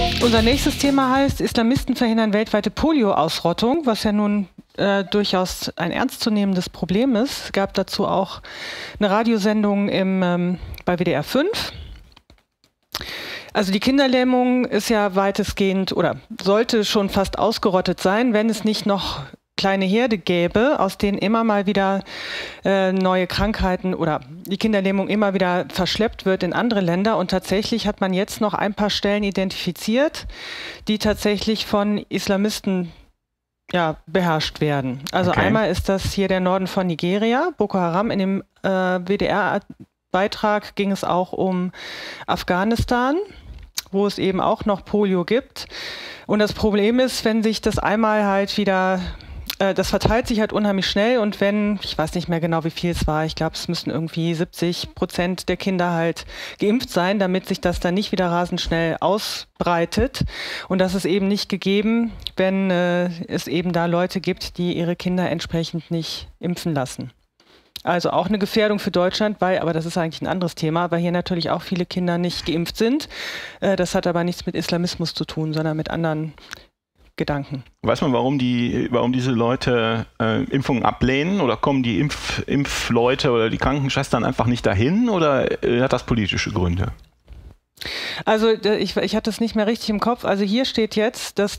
Unser nächstes Thema heißt, Islamisten verhindern weltweite Polio-Ausrottung, was ja nun durchaus ein ernstzunehmendes Problem ist. Es gab dazu auch eine Radiosendung bei WDR 5. Also die Kinderlähmung ist ja weitestgehend oder sollte schon fast ausgerottet sein, wenn es nicht noch kleine Herde gäbe, aus denen immer mal wieder neue Krankheiten oder die Kinderlähmung immer wieder verschleppt wird in andere Länder. Und tatsächlich hat man jetzt noch ein paar Stellen identifiziert, die tatsächlich von Islamisten beherrscht werden. Also einmal ist das hier der Norden von Nigeria, Boko Haram. In dem WDR-Beitrag ging es auch um Afghanistan, wo es eben auch noch Polio gibt. Und das Problem ist, wenn sich das einmal halt wieder das verteilt sich halt unheimlich schnell und wenn, ich weiß nicht mehr genau, wie viel es war, ich glaube, es müssen irgendwie 70% der Kinder halt geimpft sein, damit sich das dann nicht wieder rasend schnell ausbreitet. Und das ist eben nicht gegeben, wenn es eben da Leute gibt, die ihre Kinder entsprechend nicht impfen lassen. Also auch eine Gefährdung für Deutschland, aber das ist eigentlich ein anderes Thema, weil hier natürlich auch viele Kinder nicht geimpft sind. Das hat aber nichts mit Islamismus zu tun, sondern mit anderen Gedanken. Weiß man, warum diese Leute Impfungen ablehnen oder kommen die Impfleute oder die Krankenschwestern einfach nicht dahin oder hat das politische Gründe? Also ich hatte es nicht mehr richtig im Kopf. Also hier steht jetzt, dass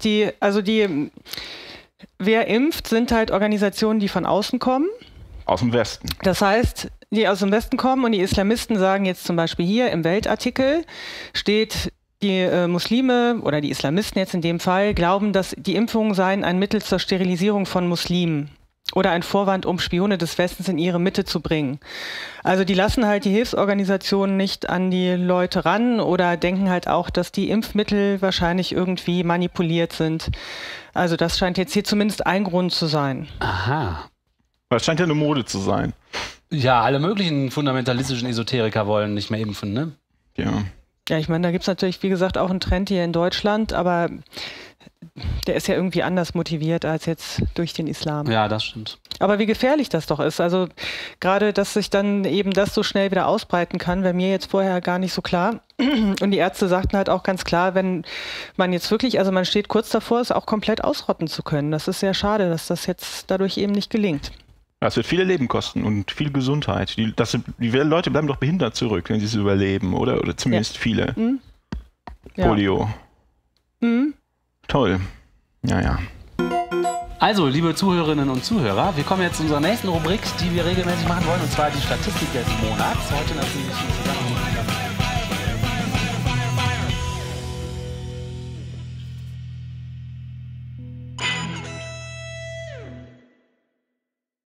wer impft, sind halt Organisationen, die von außen kommen. Aus dem Westen. Das heißt, die aus dem Westen kommen und die Islamisten sagen jetzt zum Beispiel hier im Weltartikel steht, die Muslime oder die Islamisten jetzt in dem Fall glauben, dass die Impfungen seien ein Mittel zur Sterilisierung von Muslimen oder ein Vorwand, um Spione des Westens in ihre Mitte zu bringen. Also die lassen halt die Hilfsorganisationen nicht an die Leute ran oder denken halt auch, dass die Impfmittel wahrscheinlich irgendwie manipuliert sind. Also das scheint jetzt hier zumindest ein Grund zu sein. Aha. Das scheint ja eine Mode zu sein. Ja, alle möglichen fundamentalistischen Esoteriker wollen nicht mehr impfen, ne? Ja. Ja, ich meine, da gibt es natürlich, wie gesagt, auch einen Trend hier in Deutschland, aber der ist ja irgendwie anders motiviert als jetzt durch den Islam. Ja, das stimmt. Aber wie gefährlich das doch ist. Also gerade, dass sich dann eben das so schnell wieder ausbreiten kann, wäre mir jetzt vorher gar nicht so klar. Und die Ärzte sagten halt auch ganz klar, wenn man jetzt wirklich, also man steht kurz davor, es auch komplett ausrotten zu können. Das ist sehr schade, dass das jetzt dadurch eben nicht gelingt. Das wird viele Leben kosten und viel Gesundheit. Die Leute bleiben doch behindert zurück, wenn sie es überleben, oder? Oder zumindest viele. Mhm. Polio. Mhm. Toll. Ja. Also, liebe Zuhörerinnen und Zuhörer, wir kommen jetzt zu unserer nächsten Rubrik, die wir regelmäßig machen wollen, und zwar die Statistik des Monats. Heute natürlich im Zusammenhang